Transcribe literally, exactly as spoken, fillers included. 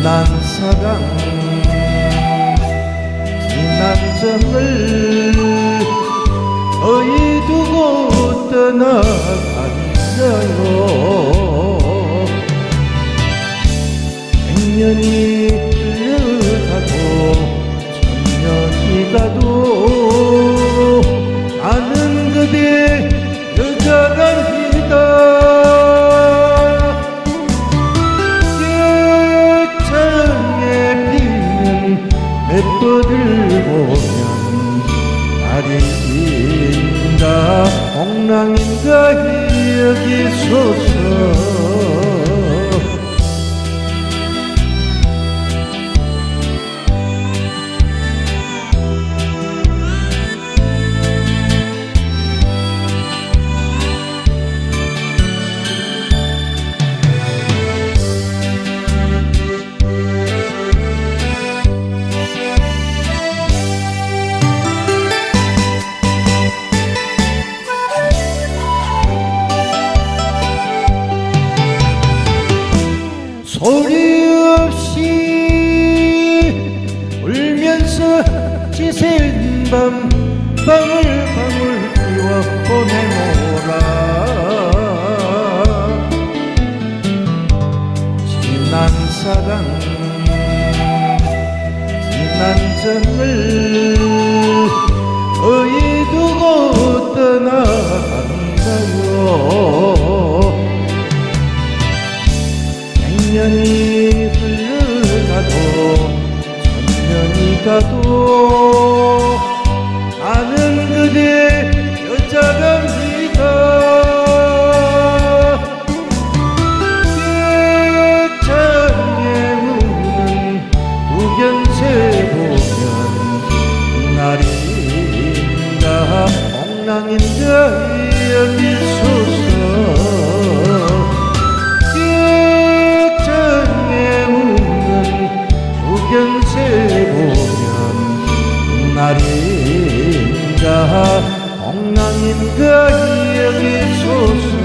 지난 사랑 지난 정을 어이 두고 떠나간다요. 백년이 흘러가도 천년이 가도 나는 그대 여자랍니다. 예천에 피는 맷돌을 보면 아린가 홍랑인가 여기소서. 소리 없이 울면서 지새운 밤 방울 방울 뛰어 보내노라. 지난 사랑 지난 정을 어이 두고 떠나간다요. 백년이 흘러가도 천년이 가도 나는 그대 여자랍니다. 예천에 우는 두견새 보면 날인가 홍랑인가 여기소서. 두견새 보면 날인가 홍랑인가 여기소서.